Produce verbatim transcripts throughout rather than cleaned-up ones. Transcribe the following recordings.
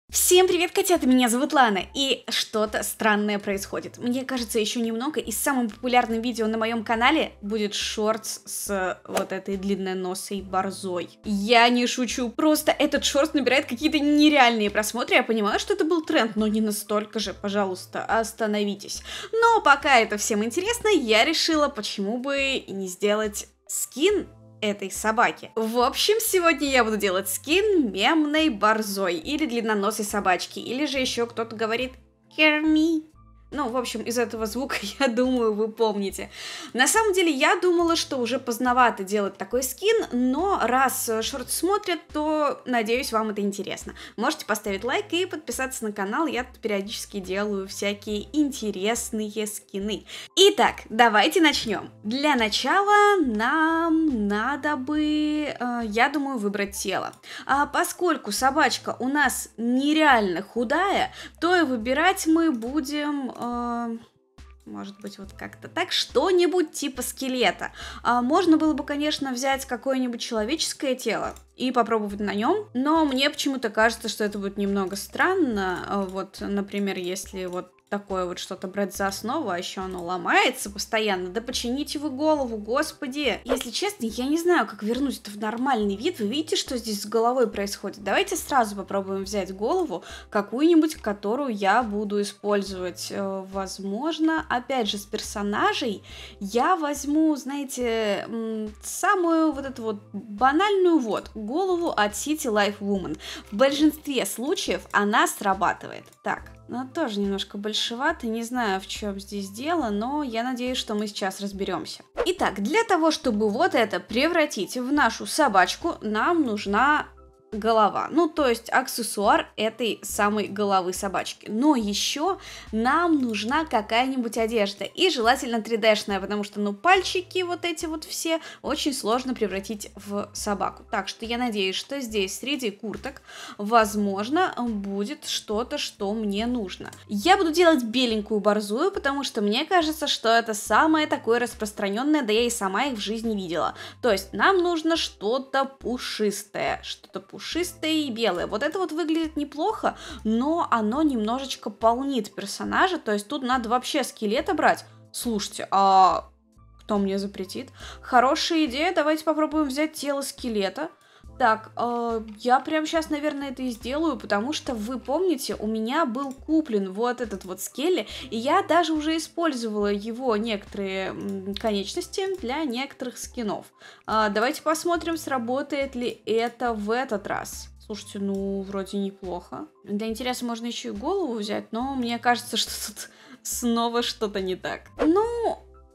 Всем привет, котята, меня зовут Лана, и что-то странное происходит. Мне кажется, еще немного, и самым популярным видео на моем канале будет шортс с вот этой длинноносой борзой. Я не шучу, просто этот шортс набирает какие-то нереальные просмотры. Я понимаю, что это был тренд, но не настолько же, пожалуйста, остановитесь. Но пока это всем интересно, я решила, почему бы и не сделать скин этой собаки. В общем, сегодня я буду делать скин мемной борзой или длинноносой собачки, или же еще кто-то говорит hear me. Ну, в общем, из этого звука, я думаю, вы помните. На самом деле, я думала, что уже поздновато делать такой скин, но раз шорт смотрят, то, надеюсь, вам это интересно. Можете поставить лайк и подписаться на канал, я тут периодически делаю всякие интересные скины. Итак, давайте начнем. Для начала нам надо бы, э, я думаю, выбрать тело. А поскольку собачка у нас нереально худая, то и выбирать мы будем... Может быть, вот как-то так, что-нибудь типа скелета. А, можно было бы, конечно, взять какое-нибудь человеческое тело и попробовать на нем, но мне почему-то кажется, что это будет немного странно. Вот, например, если вот такое вот что-то брать за основу, а еще оно ломается постоянно. Да почините вы голову, господи! Если честно, я не знаю, как вернуть это в нормальный вид. Вы видите, что здесь с головой происходит? Давайте сразу попробуем взять голову, какую-нибудь, которую я буду использовать. Возможно, опять же, с персонажей я возьму, знаете, самую вот эту вот банальную вот голову от City Life Woman. В большинстве случаев она срабатывает. Так. Она тоже немножко большевата, не знаю, в чем здесь дело, но я надеюсь, что мы сейчас разберемся. Итак, для того, чтобы вот это превратить в нашу собачку, нам нужна голова. Ну, то есть аксессуар этой самой головы собачки. Но еще нам нужна какая-нибудь одежда. И желательно три дэ-шная, потому что, ну, пальчики вот эти вот все очень сложно превратить в собаку. Так что я надеюсь, что здесь среди курток, возможно, будет что-то, что мне нужно. Я буду делать беленькую борзую, потому что мне кажется, что это самое такое распространенное, да я и сама их в жизни видела. То есть нам нужно что-то пушистое, что-то пушистое. Пушистое и белое. Вот это вот выглядит неплохо, но оно немножечко полнит персонажа, то есть тут надо вообще скелета брать. Слушайте, а кто мне запретит? Хорошая идея, давайте попробуем взять тело скелета. Так, э, я прямо сейчас, наверное, это и сделаю, потому что, вы помните, у меня был куплен вот этот вот скелли, и я даже уже использовала его некоторые конечности для некоторых скинов. Э, давайте посмотрим, сработает ли это в этот раз. Слушайте, ну, вроде неплохо. Для интереса можно еще и голову взять, но мне кажется, что тут снова что-то не так. Ну...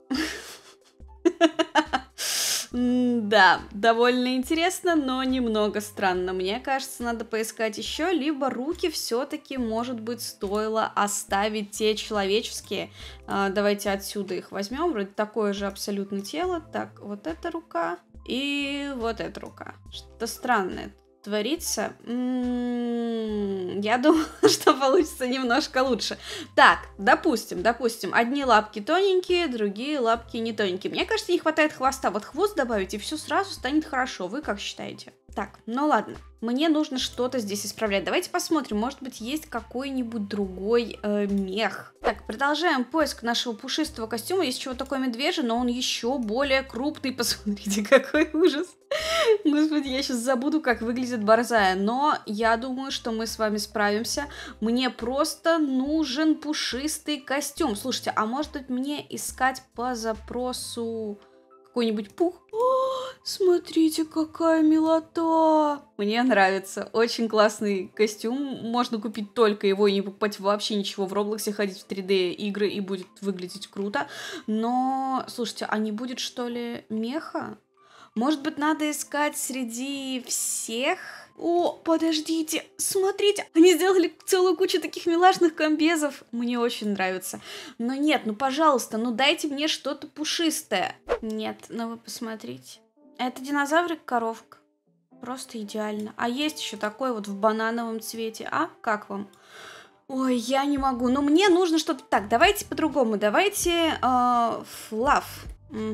Да, довольно интересно, но немного странно. Мне кажется, надо поискать еще, либо руки все-таки, может быть, стоило оставить те человеческие. А, давайте отсюда их возьмем, вроде такое же абсолютно тело. Так, вот эта рука и вот эта рука. Что-то странное творится. М-м-м, я думаю, что получится немножко лучше. Так, допустим, допустим, одни лапки тоненькие, другие лапки не тоненькие. Мне кажется, не хватает хвоста. Вот хвост добавить, и все сразу станет хорошо. Вы как считаете? Так, ну ладно. Мне нужно что-то здесь исправлять. Давайте посмотрим, может быть, есть какой-нибудь другой э, мех. Так, продолжаем поиск нашего пушистого костюма. Есть чего такой медвежий, но он еще более крупный. Посмотрите, какой ужас. Господи, я сейчас забуду, как выглядит борзая. Но я думаю, что мы с вами справимся. Мне просто нужен пушистый костюм. Слушайте, а может быть мне искать по запросу какой-нибудь пух? О, смотрите, какая милота! Мне нравится. Очень классный костюм. Можно купить только его и не покупать вообще ничего в Роблоксе, ходить в три дэ игры и будет выглядеть круто. Но, слушайте, а не будет, что ли, меха? Может быть, надо искать среди всех? О, подождите, смотрите, они сделали целую кучу таких милашных комбезов. Мне очень нравится. Но нет, ну пожалуйста, ну дайте мне что-то пушистое. Нет, ну вы посмотрите. Это динозаврик-коровка. Просто идеально. А есть еще такой вот в банановом цвете. А, как вам? Ой, я не могу. Но мне нужно что-то... Так, давайте по-другому. Давайте... Э, флаф. Угу.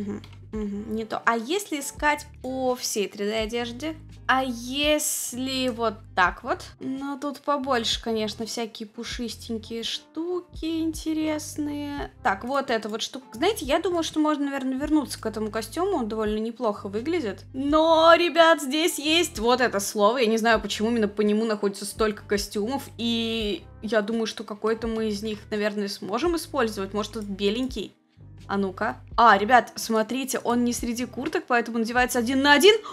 Угу, не то. А если искать по всей три дэ одежде? А если вот так вот? Ну, тут побольше, конечно, всякие пушистенькие штуки интересные. Так, вот эта вот штука. Знаете, я думаю, что можно, наверное, вернуться к этому костюму. Он довольно неплохо выглядит. Но, ребят, здесь есть вот это слово. Я не знаю, почему именно по нему находится столько костюмов. И я думаю, что какой-то мы из них, наверное, сможем использовать. Может, тут беленький? А ну-ка. А, ребят, смотрите, он не среди курток, поэтому надевается один на один.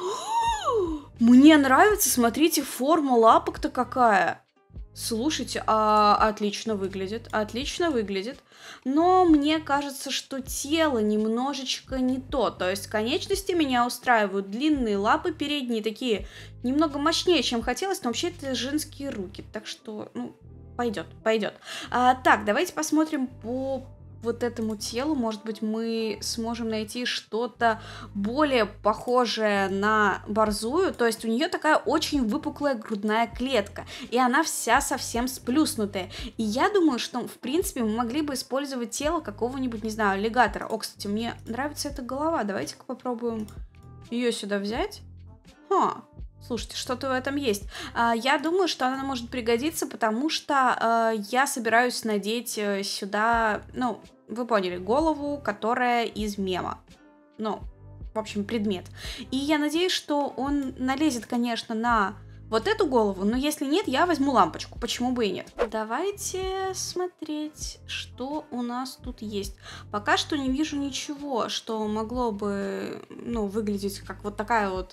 Мне нравится, смотрите, форма лапок-то какая. Слушайте, а, отлично выглядит, отлично выглядит. Но мне кажется, что тело немножечко не то. То есть конечности меня устраивают. Длинные лапы передние такие немного мощнее, чем хотелось, но вообще это женские руки. Так что, ну, пойдет, пойдет. А, так, давайте посмотрим по... вот этому телу, может быть, мы сможем найти что-то более похожее на борзую, то есть у нее такая очень выпуклая грудная клетка, и она вся совсем сплюснутая, и я думаю, что, в принципе, мы могли бы использовать тело какого-нибудь, не знаю, аллигатора. О, кстати, мне нравится эта голова, давайте-ка попробуем ее сюда взять. Ха. Слушайте, что-то в этом есть. А, я думаю, что она может пригодиться, потому что а, я собираюсь надеть сюда, ну, вы поняли, голову, которая из мема. Ну, в общем, предмет. И я надеюсь, что он налезет, конечно, на вот эту голову, но если нет, я возьму лампочку, почему бы и нет. Давайте смотреть, что у нас тут есть. Пока что не вижу ничего, что могло бы, ну, выглядеть как вот такая вот...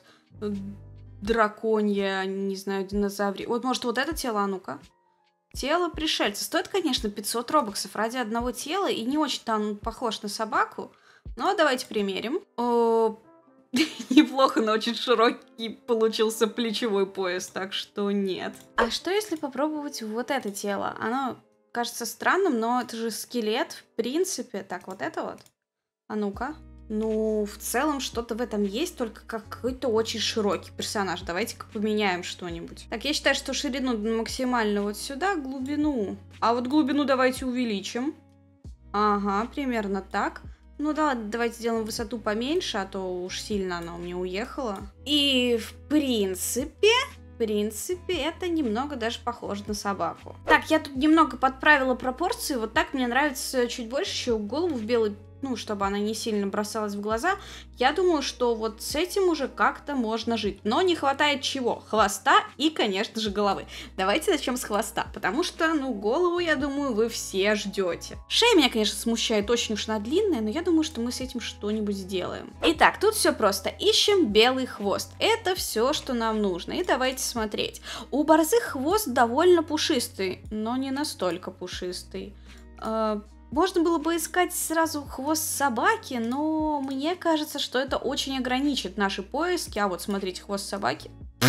драконья, не знаю, динозаврия. Вот, может, вот это тело, а ну-ка. Тело пришельца. Стоит, конечно, пятьсот робоксов ради одного тела, и не очень-то он похож на собаку. Но давайте примерим. О, неплохо, но очень широкий получился плечевой пояс, так что нет. А что, если попробовать вот это тело? Оно кажется странным, но это же скелет, в принципе. Так, вот это вот. А ну-ка. Ну, в целом, что-то в этом есть, только какой-то очень широкий персонаж. Давайте-ка поменяем что-нибудь. Так, я считаю, что ширину максимально вот сюда, глубину. А вот глубину давайте увеличим. Ага, примерно так. Ну да, ладно, давайте сделаем высоту поменьше, а то уж сильно она у меня уехала. И, в принципе... В принципе, это немного даже похоже на собаку. Так, я тут немного подправила пропорции. Вот так мне нравится чуть больше, еще голову в белый, ну, чтобы она не сильно бросалась в глаза. Я думаю, что вот с этим уже как-то можно жить. Но не хватает чего? Хвоста и, конечно же, головы. Давайте начнем с хвоста, потому что, ну, голову, я думаю, вы все ждете. Шея меня, конечно, смущает, очень уж она длинная, но я думаю, что мы с этим что-нибудь сделаем. Итак, тут все просто. Ищем белый хвост. Это все, что нам нужно. И давайте смотреть. У борзых хвост довольно пушистый, но не настолько пушистый. Можно было бы искать сразу хвост собаки, но мне кажется, что это очень ограничит наши поиски. А вот смотрите, хвост собаки.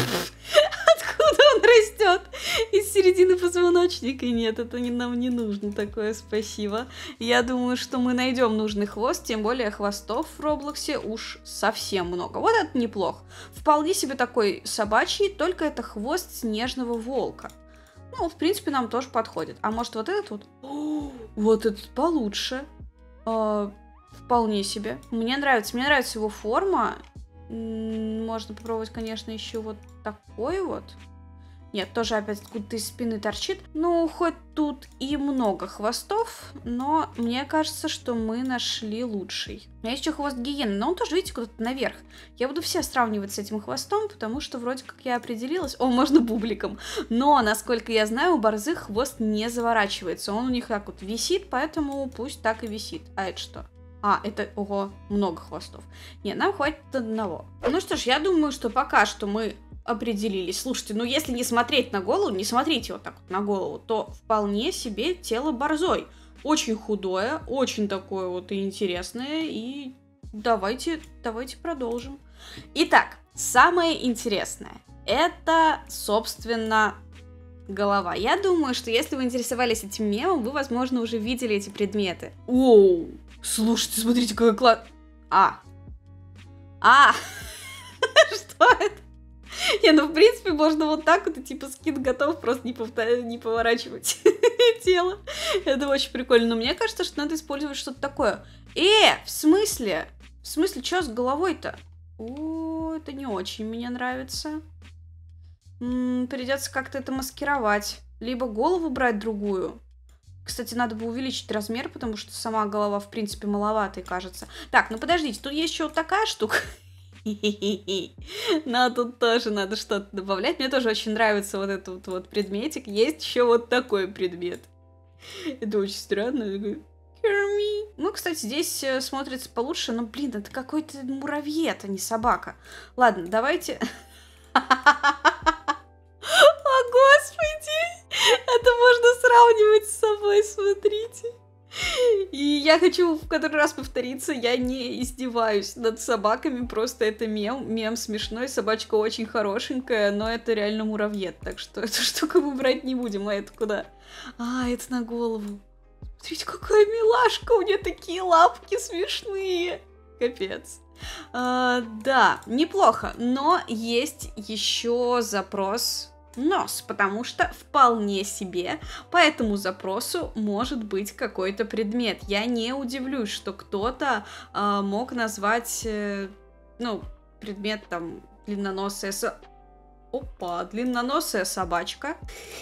Откуда он растет? Из середины позвоночника. Нет, это не, нам не нужно такое, спасибо. Я думаю, что мы найдем нужный хвост, тем более хвостов в Роблоксе уж совсем много. Вот это неплохо. Вполне себе такой собачий, только это хвост снежного волка. Ну, в принципе, нам тоже подходит. А может, вот этот вот? О, вот этот получше. Э, вполне себе. Мне нравится. Мне нравится его форма. Можно попробовать, конечно, еще вот такой вот. Нет, тоже опять откуда-то из спины торчит. Ну, хоть тут и много хвостов, но мне кажется, что мы нашли лучший. У меня есть еще хвост гиены, но он тоже, видите, куда-то наверх. Я буду все сравнивать с этим хвостом, потому что вроде как я определилась. О, можно бубликом. Но, насколько я знаю, у борзых хвост не заворачивается. Он у них так вот висит, поэтому пусть так и висит. А это что? А, это, ого, много хвостов. Нет, нам хватит одного. Ну что ж, я думаю, что пока что мы определились. Слушайте, ну если не смотреть на голову, не смотрите вот так вот на голову, то вполне себе тело борзой. Очень худое, очень такое вот интересное. И давайте, давайте продолжим. Итак, самое интересное. Это, собственно, голова. Я думаю, что если вы интересовались этим мемом, вы, возможно, уже видели эти предметы. Оу! Слушайте, смотрите, какой класс... А! А! Что это? Не, ну, в принципе, можно вот так вот, и типа скин готов, просто не, повтор... не поворачивать тело. Это очень прикольно. Но мне кажется, что надо использовать что-то такое. Э, в смысле? В В смысле, что с головой-то? О, это не очень мне нравится. М-м, придется как-то это маскировать. Либо голову брать другую. Кстати, надо бы увеличить размер, потому что сама голова, в принципе, маловатой кажется. Так, ну подождите, тут есть еще вот такая штука. Но тут тоже надо что-то добавлять. Мне тоже очень нравится вот этот вот предметик. Есть еще вот такой предмет. Это очень странно. Ну, кстати, здесь смотрится получше, но, блин, это какой-то муравьед, а не собака. Ладно, давайте... О, господи! Это можно сравнивать с собой, смотрите. И я хочу в который раз повториться, я не издеваюсь над собаками, просто это мем, мем смешной, собачка очень хорошенькая, но это реально муравьед, так что эту штуку мы брать не будем, а это куда? А, это на голову. Смотрите, какая милашка, у нее такие лапки смешные. Капец. А, да, неплохо, но есть еще запрос нос, потому что вполне себе по этому запросу может быть какой-то предмет. Я не удивлюсь, что кто-то а, мог назвать, э, ну, предмет там длинноносая со... Опа, длинноносая собачка.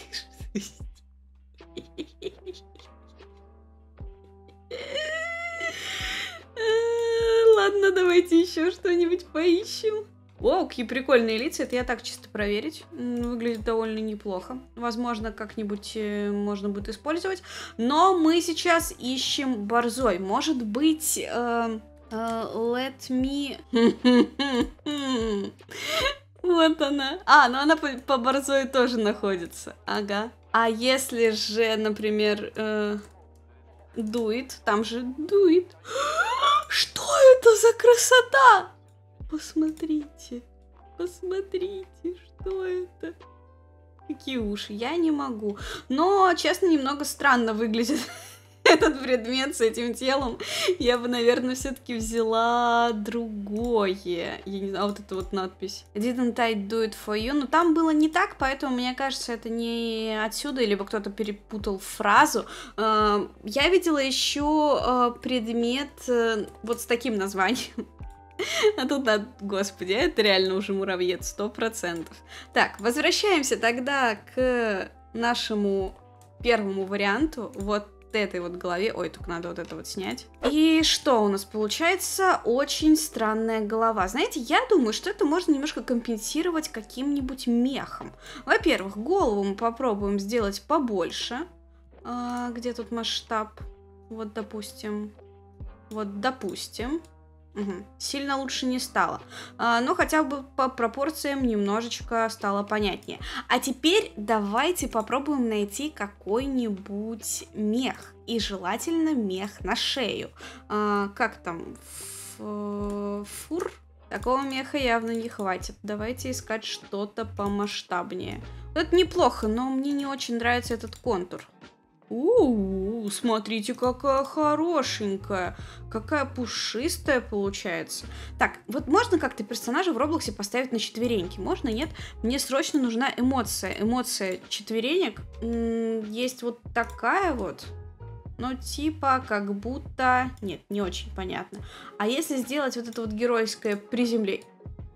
Ладно, давайте еще что-нибудь поищем. О, какие прикольные лица. Это я так чисто проверить. Выглядит довольно неплохо. Возможно, как-нибудь можно будет использовать. Но мы сейчас ищем борзой. Может быть... Э, э, let me... Вот она. А, ну она по, по борзой тоже находится. Ага. А если же, например... Э, дует, там же дует. Что это за красота? Посмотрите, посмотрите, что это? Какие уши, я не могу. Но, честно, немного странно выглядит этот предмет с этим телом. Я бы, наверное, все-таки взяла другое. Я не знаю, вот эта вот надпись. Didn't I do it for you? Но там было не так, поэтому, мне кажется, это не отсюда, либо кто-то перепутал фразу. Я видела еще предмет вот с таким названием. А тут, да, господи, это реально уже муравьед, сто процентов. Так, возвращаемся тогда к нашему первому варианту, вот этой вот голове. Ой, только надо вот это вот снять. И что у нас получается? Очень странная голова. Знаете, я думаю, что это можно немножко компенсировать каким-нибудь мехом. Во-первых, голову мы попробуем сделать побольше. А, где тут масштаб? Вот, допустим. Вот, допустим. Угу. Сильно лучше не стало, а, но хотя бы по пропорциям немножечко стало понятнее. А теперь давайте попробуем найти какой-нибудь мех, и желательно мех на шею. А, как там? Фур? Такого меха явно не хватит. Давайте искать что-то помасштабнее. Это неплохо, но мне не очень нравится этот контур. У-у-у, смотрите, какая хорошенькая, какая пушистая получается. Так, вот можно как-то персонажа в Роблоксе поставить на четвереньки? Можно, нет? Мне срочно нужна эмоция. Эмоция четверенек. М-м, есть вот такая вот. Ну, типа, как будто... Нет, не очень понятно. А если сделать вот это вот геройское приземление?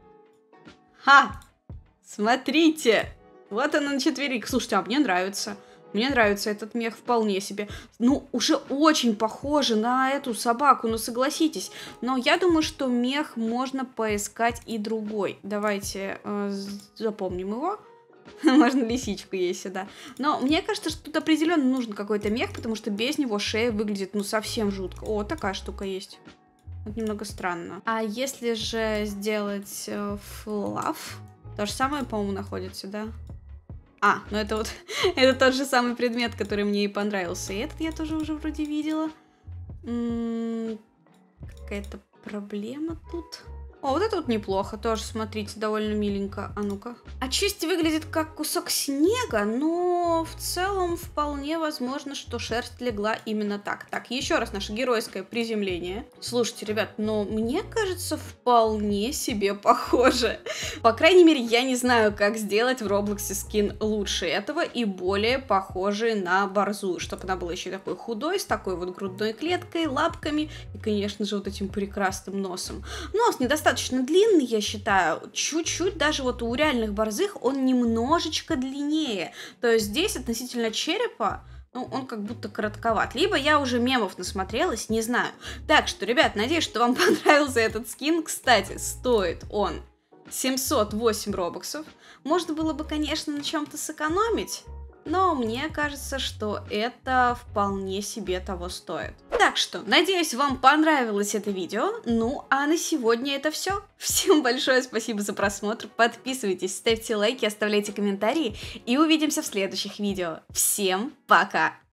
Ха! Смотрите! Вот она на четвереньках. Слушайте, а мне нравится. Мне нравится этот мех вполне себе. Ну, уже очень похоже на эту собаку, ну согласитесь. Но я думаю, что мех можно поискать и другой. Давайте э, запомним его. Можно лисичку есть сюда. Но мне кажется, что тут определенно нужен какой-то мех, потому что без него шея выглядит ну совсем жутко. О, такая штука есть. Это немного странно. А если же сделать э, флаф, то же самое, по-моему, находится, да? А, ну это вот, это тот же самый предмет, который мне и понравился. И этот я тоже уже вроде видела. М-м, какая-то проблема тут. О, вот это вот неплохо, тоже, смотрите, довольно миленько. А ну-ка. Отчасти выглядит как кусок снега, но в целом вполне возможно, что шерсть легла именно так. Так, еще раз наше геройское приземление. Слушайте, ребят, но мне кажется, вполне себе похоже. По крайней мере, я не знаю, как сделать в Роблоксе скин лучше этого и более похожий на борзую, чтобы она была еще такой худой, с такой вот грудной клеткой, лапками и, конечно же, вот этим прекрасным носом. Нос недостаточно достаточно длинный, я считаю, чуть-чуть, даже вот у реальных борзых он немножечко длиннее, то есть здесь относительно черепа, ну, он как будто коротковат, либо я уже мемов насмотрелась, не знаю. Так что, ребят, надеюсь, что вам понравился этот скин, кстати, стоит он семьсот восемь робоксов, можно было бы, конечно, на чем-то сэкономить, но мне кажется, что это вполне себе того стоит. Так что, надеюсь, вам понравилось это видео. Ну, а на сегодня это все. Всем большое спасибо за просмотр. Подписывайтесь, ставьте лайки, оставляйте комментарии. И увидимся в следующих видео. Всем пока!